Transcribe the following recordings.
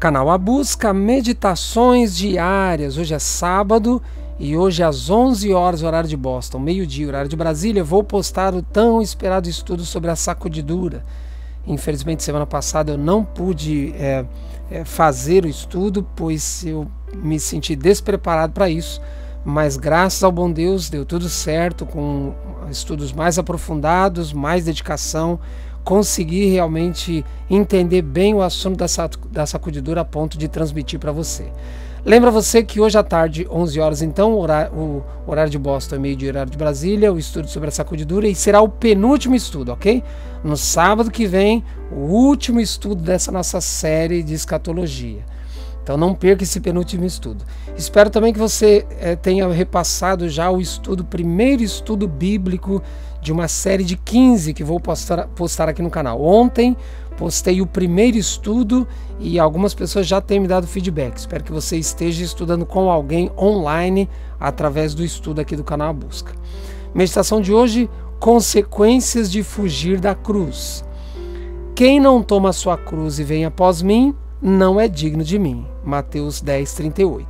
Canal A Busca, meditações diárias. Hoje é sábado e hoje às 11 horas, horário de Boston, meio-dia, horário de Brasília, vou postar o tão esperado estudo sobre a sacudidura. Infelizmente, semana passada eu não pude fazer o estudo, pois eu me senti despreparado para isso, mas graças ao bom Deus deu tudo certo, com estudos mais aprofundados, mais dedicação. Consegui realmente entender bem o assunto da sacudidura a ponto de transmitir para você. Lembra você que hoje à tarde, 11 horas, então, o horário de Boston é meio-dia, horário de Brasília, o estudo sobre a sacudidura, e será o penúltimo estudo, ok? No sábado que vem, o último estudo dessa nossa série de escatologia. Então não perca esse penúltimo estudo. Espero também que você tenha repassado já o primeiro estudo bíblico de uma série de 15 que vou postar aqui no canal. Ontem postei o primeiro estudo e algumas pessoas já têm me dado feedback. Espero que você esteja estudando com alguém online através do estudo aqui do canal A Busca. Meditação de hoje: consequências de fugir da cruz. Quem não toma a sua cruz e vem após mim, não é digno de mim. Mateus 10:38.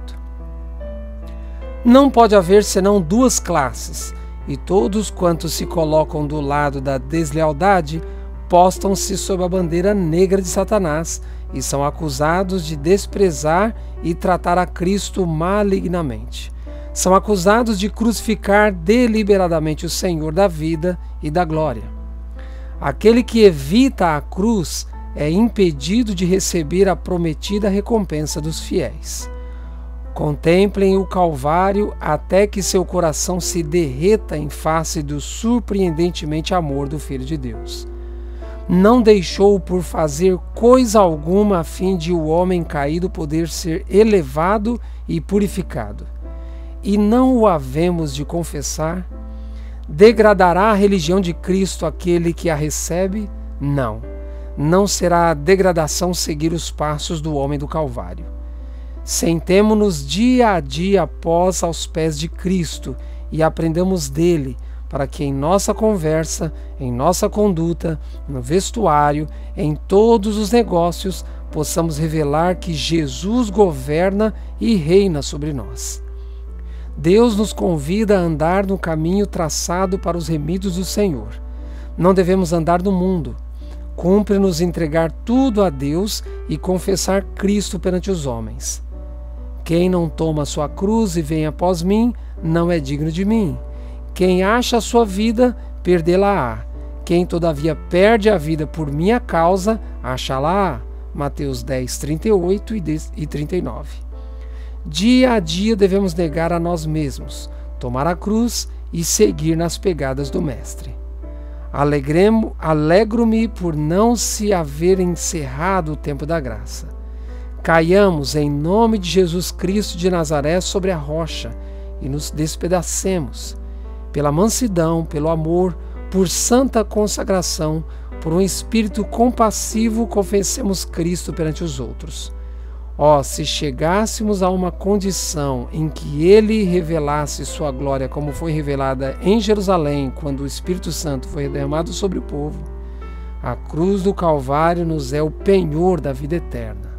Não pode haver senão duas classes, e todos quantos se colocam do lado da deslealdade postam-se sob a bandeira negra de Satanás e são acusados de desprezar e tratar a Cristo malignamente. São acusados de crucificar deliberadamente o Senhor da vida e da glória. Aquele que evita a cruz é impedido de receber a prometida recompensa dos fiéis. Contemplem o Calvário até que seu coração se derreta em face do surpreendentemente amor do Filho de Deus. Não deixou por fazer coisa alguma a fim de o homem caído poder ser elevado e purificado. E não o havemos de confessar? Degradará a religião de Cristo aquele que a recebe? Não. Não será a degradação seguir os passos do homem do Calvário. Sentemo-nos dia a dia após aos pés de Cristo e aprendamos dele, para que em nossa conversa, em nossa conduta, no vestuário, em todos os negócios, possamos revelar que Jesus governa e reina sobre nós. Deus nos convida a andar no caminho traçado para os remidos do Senhor. Não devemos andar no mundo. Cumpre-nos entregar tudo a Deus e confessar Cristo perante os homens. Quem não toma sua cruz e vem após mim, não é digno de mim. Quem acha a sua vida, perdê-la-á. Quem todavia perde a vida por minha causa, achá-la-á. Mateus 10:38 e 39. Dia a dia devemos negar a nós mesmos, tomar a cruz e seguir nas pegadas do Mestre. Alegro-me por não se haver encerrado o tempo da graça. Caiamos em nome de Jesus Cristo de Nazaré sobre a rocha e nos despedacemos. Pela mansidão, pelo amor, por santa consagração, por um espírito compassivo, confessemos Cristo perante os outros. Se chegássemos a uma condição em que Ele revelasse sua glória como foi revelada em Jerusalém, quando o Espírito Santo foi derramado sobre o povo, a cruz do Calvário nos é o penhor da vida eterna.